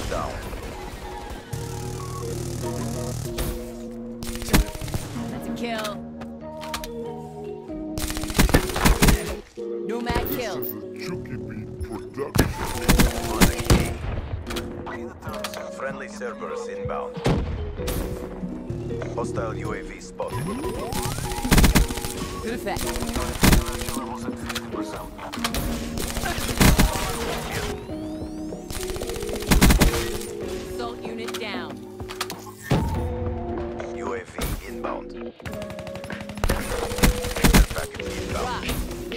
down. That's a kill. No mag kill. This is a Chucky Beat production. Friendly Cerberus inbound. Hostile UAV spotted. Good effect. Assault unit down. UAV inbound. Package inbound.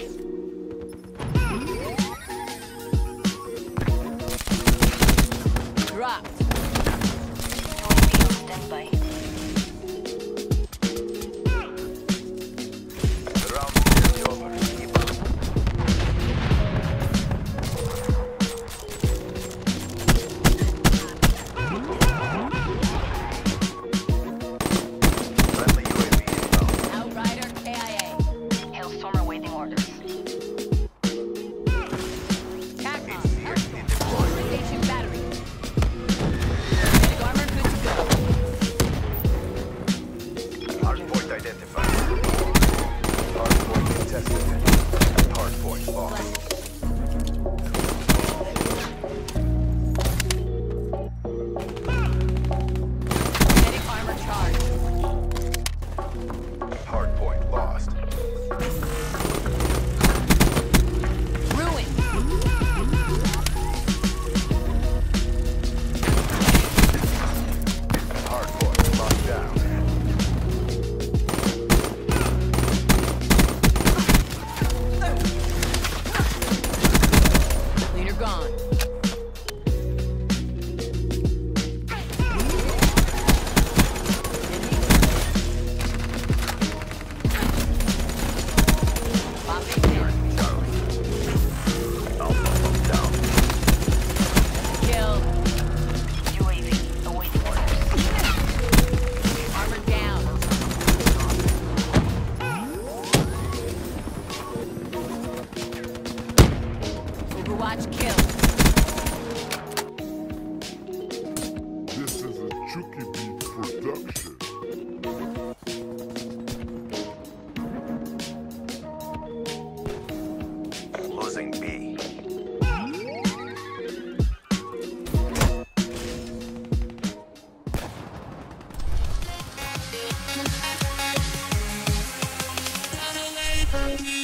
Dropped. Standby. The round is nearly over. Keep up. Friendly UAV inbound. Outrider KIA. Hailstorm awaiting orders. TACOM. HCXD deployed. Station battery. Kinetic armor good to go. Hardpoint identified. Hardpoint contested. Hardpoint lost. Kinetic armor charged. Hardpoint lost. Ruin. Hardpoint locked down. Leader gone. Popping down. Alpha down. Kill. UAV awaiting orders. Armor down. Overwatch kill. This is a Chucky Beat production. Losing B. Tunnel